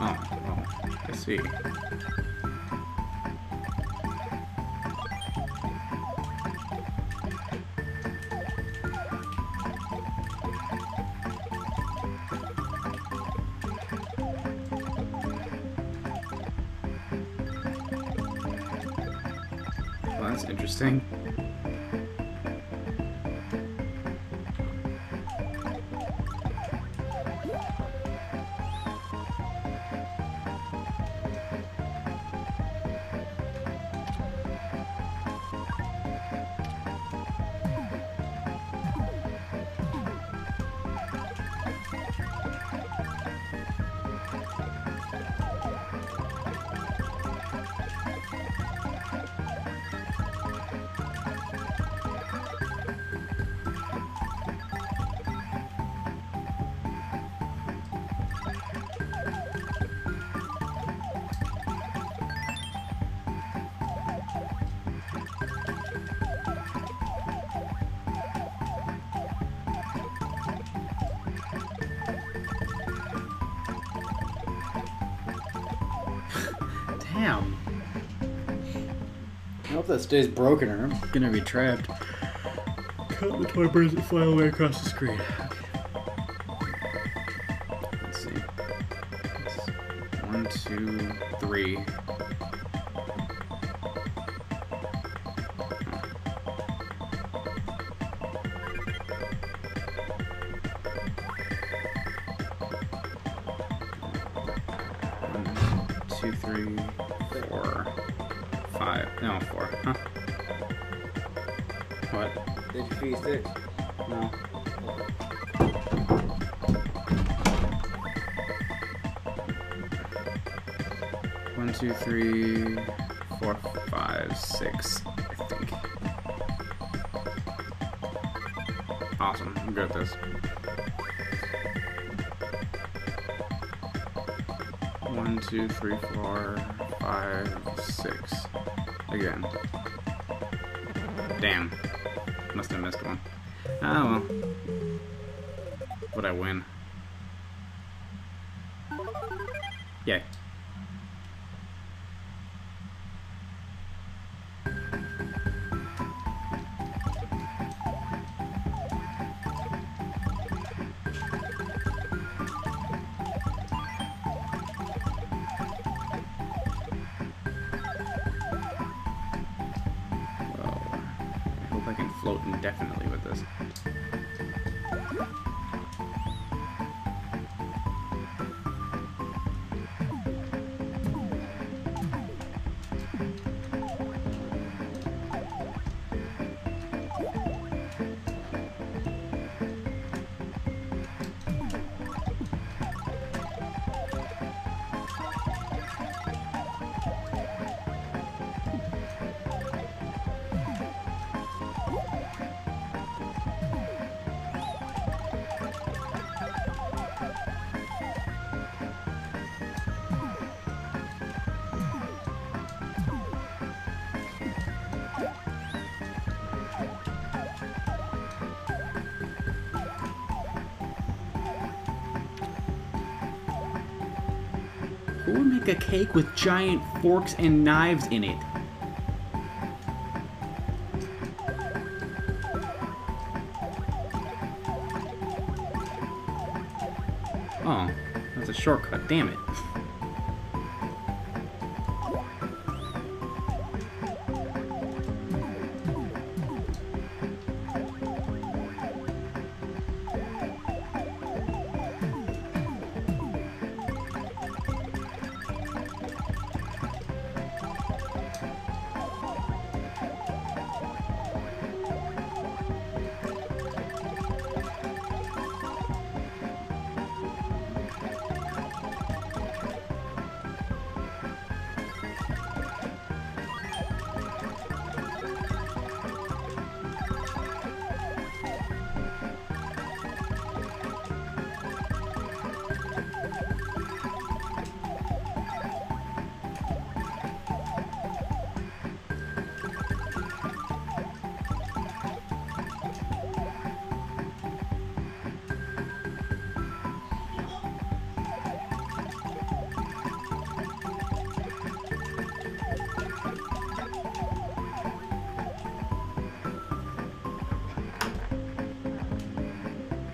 Oh, I see. Well, that's interesting. Damn. I hope that stays broken or I'm gonna be trapped. Count the toy birds that fly away across the screen. Let's see. It's 1, 2, 3. Two, 3, 4, 5. No, 4. Huh? What? Did you feast it? No. One, 2, 3, 4, 5, 6, I think. Awesome. I'm good at this. 1, 2, 3, 4, 5, 6. Again. Damn. Must have missed one. Oh well. Would I win? Yay. I can float indefinitely with this. Who would make a cake with giant forks and knives in it? Oh, that's a shortcut, damn it.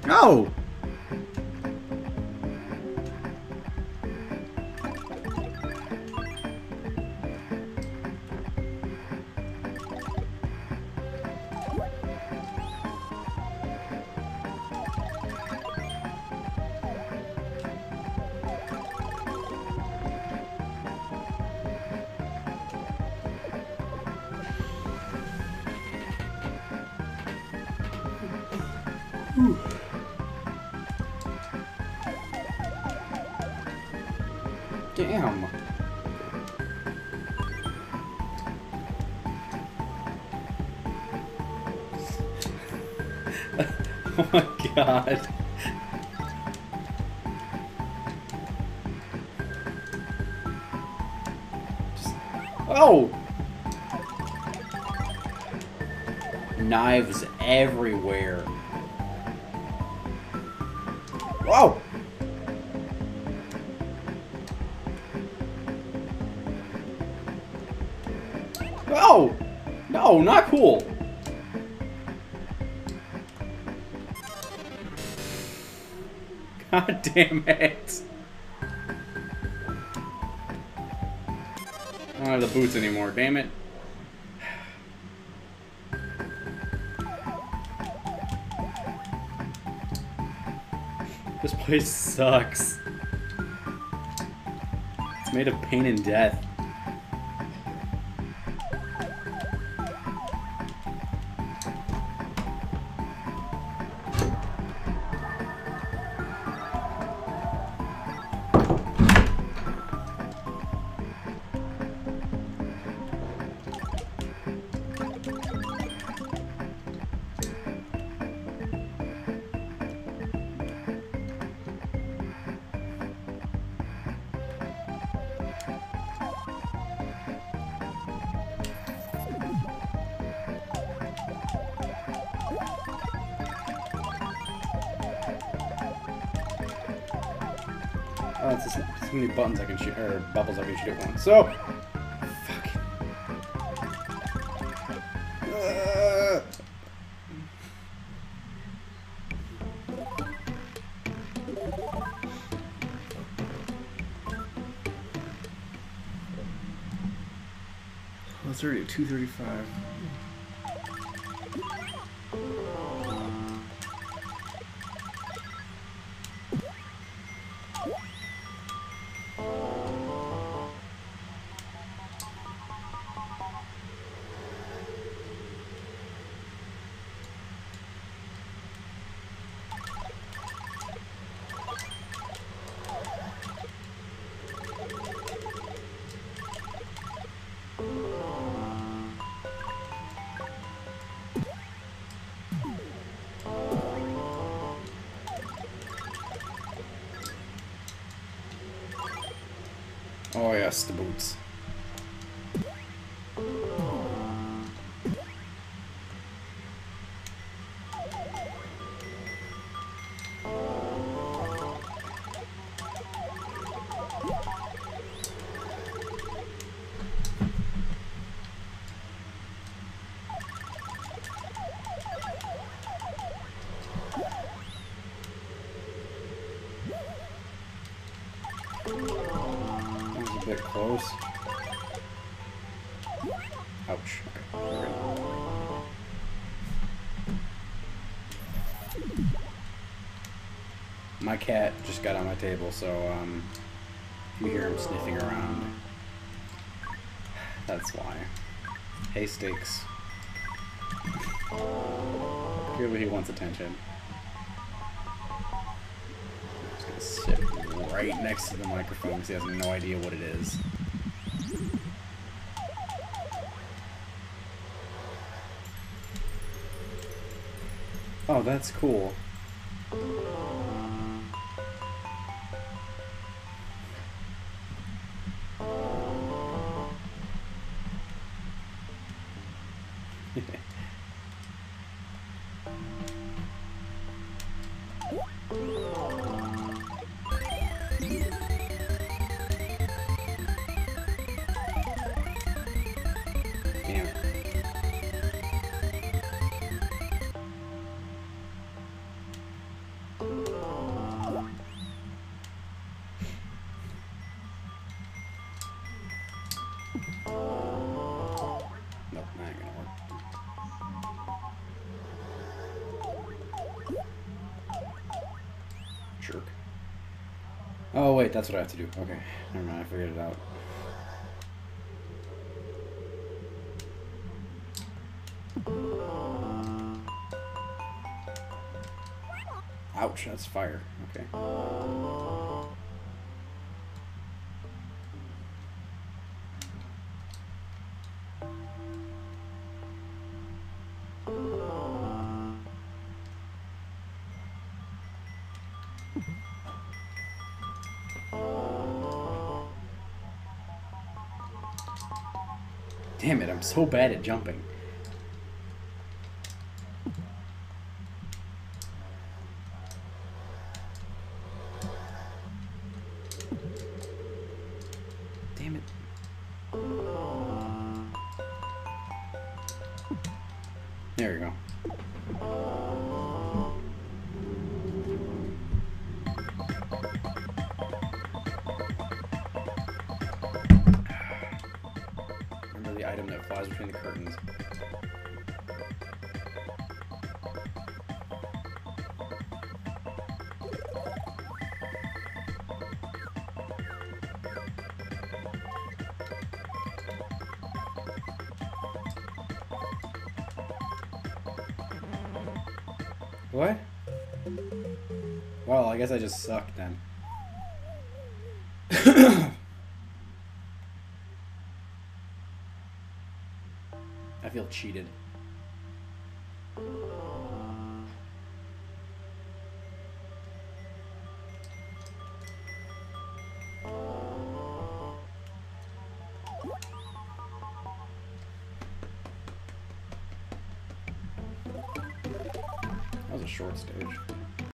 No! Whew. Damn. Oh my god. Oh! Knives everywhere. Whoa! Oh! No, not cool. God damn it. I don't have the boots anymore, damn it. This place sucks. It's made of pain and death. Oh, it's just so many buttons I can shoot, or bubbles I can shoot at once. So, fuck. Oh, it's already at 2:35. Oh yes, the boots. A bit close. Ouch. Okay. My cat just got on my table, so if you hear him sniffing around, that's why. Hey, Sticks. Clearly he wants attention. Just gonna sit right next to the microphone because he has no idea what it is. Oh, that's cool. Oh wait, that's what I have to do. Okay, never mind, I figured it out. Ouch, that's fire. Okay. Damn it, I'm so bad at jumping. Damn it. There we go. Remember the item that flies between the curtains. What? Well, I guess I just suck then. I feel cheated. That was a short stage.